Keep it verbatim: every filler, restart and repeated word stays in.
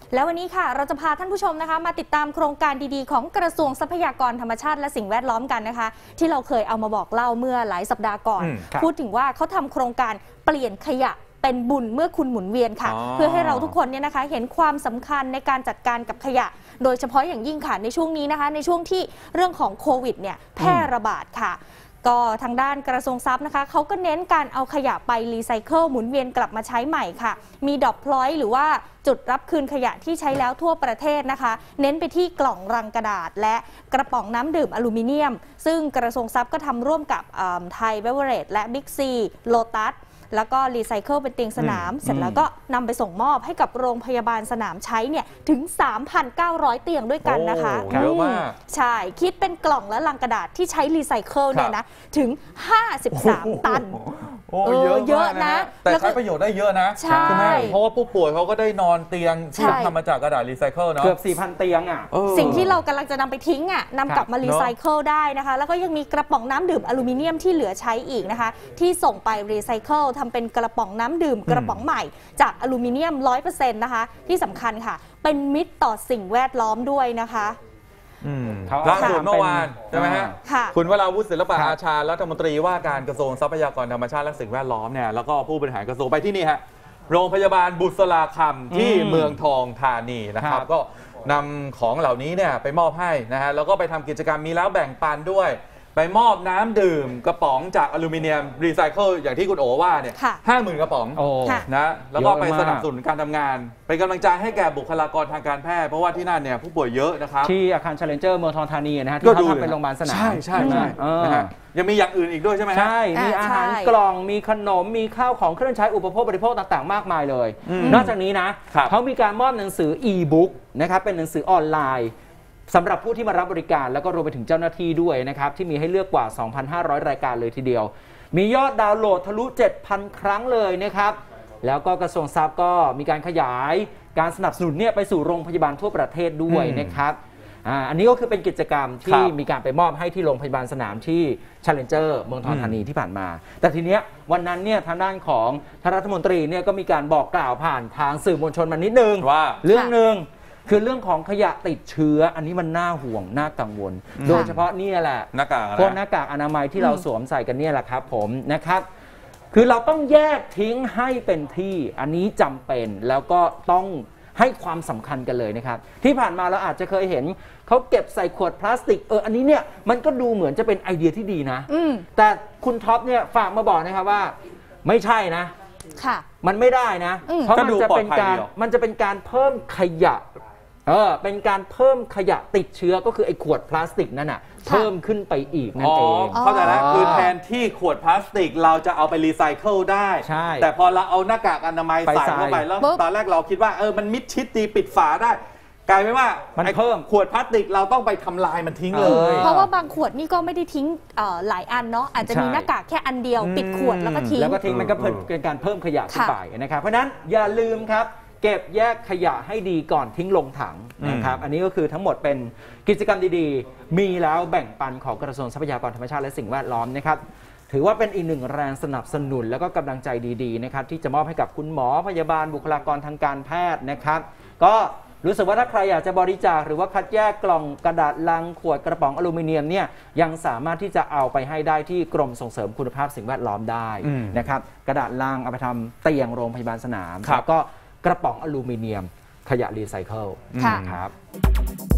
แล้ววันนี้ค่ะเราจะพาท่านผู้ชมนะคะมาติดตามโครงการดีๆของกระทรวงทรัพยากรธรรมชาติและสิ่งแวดล้อมกันนะคะที่เราเคยเอามาบอกเล่าเมื่อหลายสัปดาห์ก่อนพูดถึงว่าเขาทำโครงการเปลี่ยนขยะเป็นบุญเมื่อคุณหมุนเวียนค่ะเพื่อให้เราทุกคนเนี่ยนะคะเห็นความสำคัญในการจัดการกับขยะโดยเฉพาะอย่างยิ่งค่ะในช่วงนี้นะคะในช่วงที่เรื่องของโควิดเนี่ยแพร่ระบาดค่ะก็ทางด้านกระทรวงทรัพย์นะคะเขาก็เน้นการเอาขยะไปรีไซเคิลหมุนเวียนกลับมาใช้ใหม่ค่ะมีดอกพลอยหรือว่าจุดรับคืนขยะที่ใช้แล้วทั่วประเทศนะคะเน้นไปที่กล่องรังกระดาษและกระป๋องน้ำดื่มอลูมิเนียมซึ่งกระทรวงทรัพย์ก็ทำร่วมกับไทยเบเวอเรจและบิ๊กซีโลตัสแล้วก็รีไซเคิลเป็นเตียงสนามเสร็จแล้วก็นำไปส่งมอบให้กับโรงพยาบาลสนามใช้เนี่ยถึง สามพันเก้าร้อย เตียงด้วยกันนะคะเยอะมากใช่คิดเป็นกล่องและลังกระดาษที่ใช้รีไซเคิลเนี่ยนะถึงห้าสิบสามตันโอ้เยอะเยอะนะแต่ใช้ประโยชน์ได้เยอะนะใช่ไหมเพราะว่าผู้ป่วยเขาก็ได้นอนเตียงที่ทำมาจากกระดาษรีไซเคิลเนาะเกือบ สี่พัน เตียงอ่ะสิ่งที่เรากำลังจะนำไปทิ้งอ่ะนำกลับมารีไซเคิลได้นะคะแล้วก็ยังมีกระป๋องน้ำดื่มอลูมิเนียมที่เหลือใช้อีกนะคะที่ส่งไปรีไซเคิลทำเป็นกระป๋องน้ำดื่มกระป๋องใหม่จากอลูมิเนียม ร้อยเปอร์เซ็นต์ นะคะที่สำคัญค่ะเป็นมิตรต่อสิ่งแวดล้อมด้วยนะคะล่าสุดเมื่อวานใช่ไหมฮะคุณวราวุฒิศิลปะอาชารัฐมนตรีว่าการกระทรวงทรัพยากรธรรมชาติและสิ่งแวดล้อมเนี่ยแล้วก็ผู้บริหารกระทรวงไปที่นี่ฮะโรงพยาบาลบุษราคำที่เมืองทองธานีนะครับก็นำของเหล่านี้เนี่ยไปมอบให้นะฮะแล้วก็ไปทำกิจกรรมมีแล้วแบ่งปันด้วยไปมอบน้ำดื่มกระป๋องจากอลูมิเนียมรีไซเคิลอย่างที่คุณโอว่าเนี่ยห้าหมื่นกระป๋องนะแล้วก็ไปสนับสนุนการทำงานเป็นกำลังใจให้แก่บุคลากรทางการแพทย์เพราะว่าที่นั่นเนี่ยผู้ป่วยเยอะนะครับที่อาคาร Challenger เมืองทองธานีนะฮะที่เขาทำเป็นโรงพยาบาลสนามใช่ใช่ใช่ยังมีอย่างอื่นอีกด้วยใช่ไหมใช่มีอาหารกล่องมีขนมมีข้าวของเครื่องใช้อุปโภคบริโภคต่างๆมากมายเลยนอกจากนี้นะเขามีการมอบหนังสืออีบุ๊กนะครับเป็นหนังสือออนไลน์สำหรับผู้ที่มารับบริการแล้วก็รวมไปถึงเจ้าหน้าที่ด้วยนะครับที่มีให้เลือกกว่า สองพันห้าร้อย รายการเลยทีเดียวมียอดดาวน์โหลดทะลุ เจ็ดพัน ครั้งเลยนะครับแล้วก็กระทรวงทรัพย์ก็มีการขยายการสนับสนุนเนี่ยไปสู่โรงพยาบาลทั่วประเทศด้วยนะครับอ่าอันนี้ก็คือเป็นกิจกรรมที่มีการไปมอบให้ที่โรงพยาบาลสนามที่ Challenger เมืองทองธานีที่ผ่านมาแต่ทีเนี้ยวันนั้นเนี่ยทางด้านของท่านรัฐมนตรีเนี่ยก็มีการบอกกล่าวผ่านทางสื่อมวลชนมานิดนึงว่าเรื่องนึงคือเรื่องของขยะติดเชื้ออันนี้มันน่าห่วงน่ากังวลโดยเฉพาะนี่แหละหน้ากากพวกหน้ากากอนามัยที่เราสวมใส่กันเนี่ยแหละครับผมนะครับคือเราต้องแยกทิ้งให้เป็นที่อันนี้จำเป็นแล้วก็ต้องให้ความสำคัญกันเลยนะครับที่ผ่านมาเราอาจจะเคยเห็นเขาเก็บใส่ขวดพลาสติกเอออันนี้เนี่ยมันก็ดูเหมือนจะเป็นไอเดียที่ดีนะแต่คุณท็อปเนี่ยฝากมาบอกนะครับว่าไม่ใช่นะค่ะมันไม่ได้นะเพราะมันจะเป็นการมันจะเป็นการเพิ่มขยะเออเป็นการเพิ่มขยะติดเชื้อก็คือไอ้ขวดพลาสติกนั่นน่ะเพิ่มขึ้นไปอีกนั่นเองเข้าใจแล้วคือแทนที่ขวดพลาสติกเราจะเอาไปรีไซเคิลได้แต่พอเราเอาหน้ากากอนามัยใส่เข้าไปแล้วตอนแรกเราคิดว่าเออมันมิดชิดดีปิดฝาได้กลายเป็นว่ามันเพิ่มขวดพลาสติกเราต้องไปทำลายมันทิ้งเลยเพราะว่าบางขวดนี่ก็ไม่ได้ทิ้งหลายอันเนาะอาจจะมีหน้ากากแค่อันเดียวปิดขวดแล้วก็ทิ้งแล้วก็ทิ้งมันก็เป็นการเพิ่มขยะขึ้นไปนะครับเพราะนั้นอย่าลืมครับเก็บแยกขยะให้ดีก่อนทิ้งลงถังนะครับอันนี้ก็คือทั้งหมดเป็นกิจกรรมดีๆมีแล้วแบ่งปันของกระทรวงทรัพยากรธรรมชาติและสิ่งแวดล้อมนะครับถือว่าเป็นอีกหนึ่งแรงสนับสนุนแล้วก็กำลังใจดีๆนะครับที่จะมอบให้กับคุณหมอพยาบาลบุคลากรทางการแพทย์นะครับก็รู้สึกว่าถ้าใครอยากจะบริจาคหรือว่าคัดแยกกล่องกระดาษลังขวดกระป๋องอลูมิเนียมเนี่ยยังสามารถที่จะเอาไปให้ได้ที่กรมส่งเสริมคุณภาพสิ่งแวดล้อมได้นะครับกระดาษลังเอาไปทำเตียงโรงพยาบาลสนามแล้วก็กระป๋องอลูมิเนียมขยะรีไซเคิลครับ